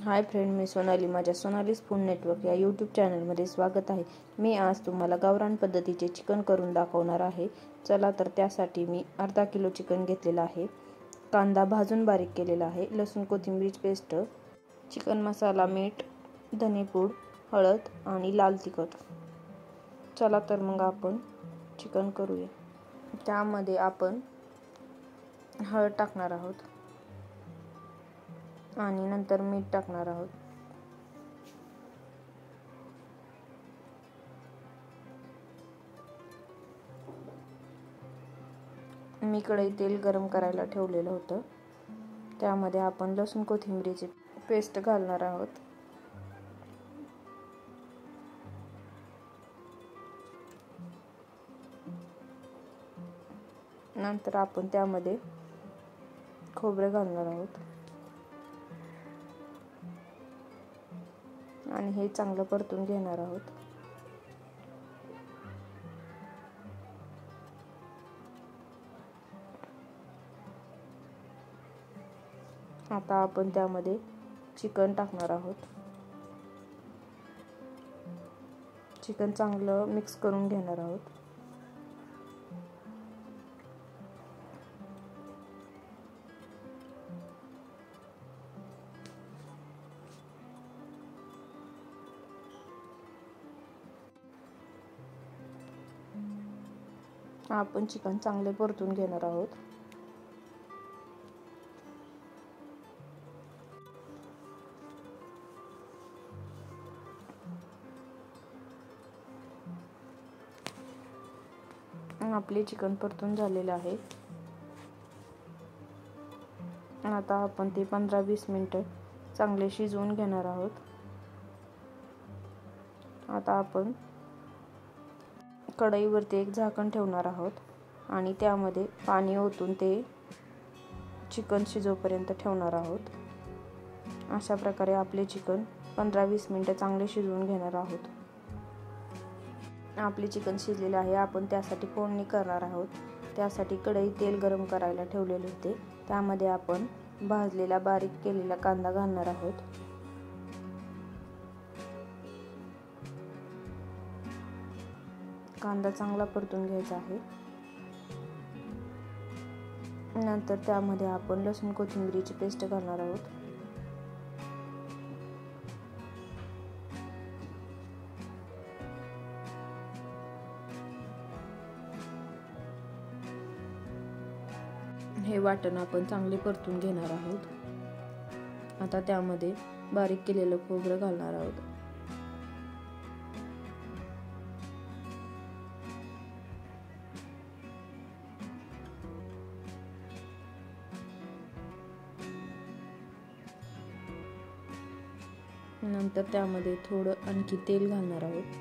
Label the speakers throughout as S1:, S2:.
S1: Hi friend, मी सोनाली. माझ्या Sonali's food network या यूट्यूब चॅनलमध्ये स्वागत आहे. मी आज तुम्हाला गावरान पद्धतीचे चिकन करून दाखवणार आहे. चला तर त्यासाठी मी अर्धा किलो चिकन घेतलेला आहे. कांदा भाजून बारीक केलेला आहे, लसूण कोथिंबीर पेस्ट, चिकन मसाला, मीठ, धनेपूड, हळद आणि लाल तिखट. चला तर मग आपण चिकन करूया. त्यामध्ये आपण हळद टाकणार आहोत आणि नंतर मीठ टाकणार आहोत. मी कढई तेल गरम करायला ठेवलेलं होतं. त्यामध्ये आपण लसूण कोथिंबीरची पेस्ट घालणार आहोत. नंतर आपण त्यामध्ये खोबरे घालणार आहोत आणि हे चांगलं परतून घेणार आहोत. आता आपण त्यामध्ये चिकन टाकणार आहोत. चिकन चांगलं मिक्स करून घेणार आहोत. आपण चिकन चांगले परतून घेणार आहोत. आपले चिकन परतून झालेले आहे. आता आपण ते 15-20 मिनिटं चांगले शिजवून घेणार आहोत. आता आपण कढईवरती एक झाकण ठेवणार आहोत आणि त्यामध्ये पाणी ओतून ते चिकन शिजोपर्यंत ठेवणार आहोत. अशा प्रकारे आपले चिकन 15-20 मिनिटं चांगले शिजवून घेणार आहोत. आपले चिकन शिजलेले आहे. आपण त्यासाठी फोडणी करणार आहोत. त्यासाठी कढई तेल गरम करायला ठेवलेले होते. त्यामध्ये आपण भाजलेला बारीक केलेला कांदा घालणार आहोत. कांदा चांगला परतून घ्यायचा आहे. नंतर त्यामध्ये आपण लसूण कोथिंबीरची पेस्ट घालणार आहोत. हे वाटण आपण चांगले परतून घेणार आहोत. आता त्यामध्ये बारीक केलेलं खोबरं घालणार आहोत. नंतर त्यामध्ये थोडं आणखी तेल घालणार आहोत.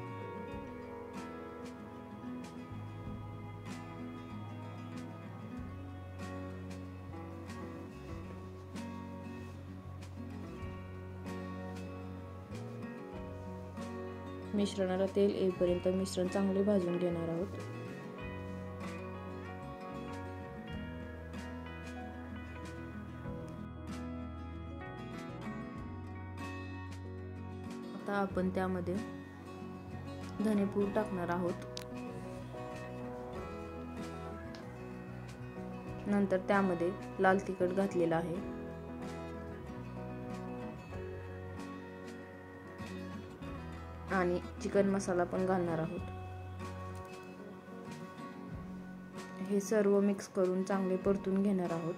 S1: मिश्रणाला तेल येईपर्यंत मिश्रण चांगले भाजून घेणार आहोत. आता आपण त्यामध्ये धनेपूड टाकणार आहोत. नंतर त्यामध्ये लाल तिखट घातलेलं आहे. आणि चिकन मसाला पण घालणार आहोत. हे सर्व मिक्स करून चांगले परतून घेणार आहोत.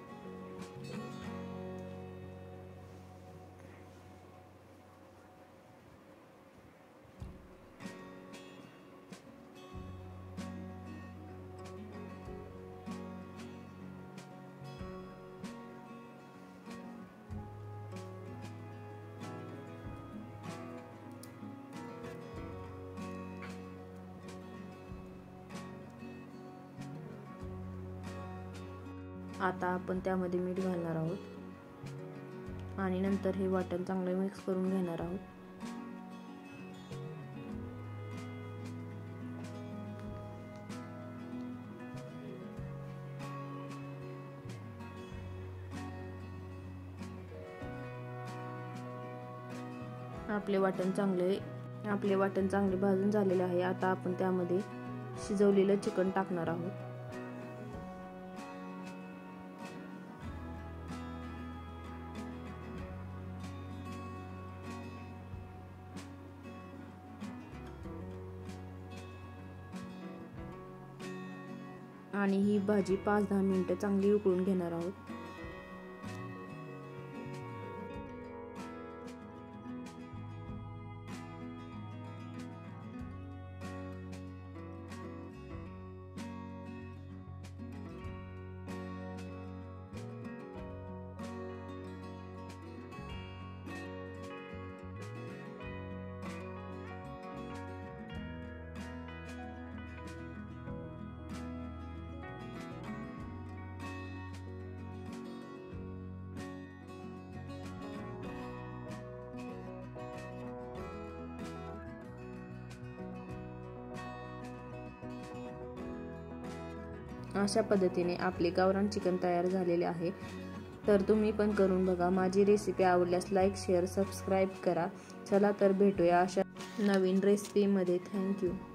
S1: आता आपण त्यामध्ये मीठ घालणार आहोत आणि नंतर हे वाटण चांगले मिक्स करून घेणार आहोत. आपले वाटण चांगले भाजून झालेले आहे। आता आपण त्यामध्ये शिजवलेलं चिकन टाकणार आहोत। आणि ही भाजी 5-10 मिनिटं चांगली उकळून घेणार आहोत। अशा पद्धतीने आपले गावरान चिकन तयार झालेले आहे। तर तुम्ही पण करून बघा। माझी रेसिपी आवडल्यास लाईक, शेअर, सबस्क्राईब करा। चला तर भेटूया अशा नवीन रेसिपीमध्ये। थँक्यू।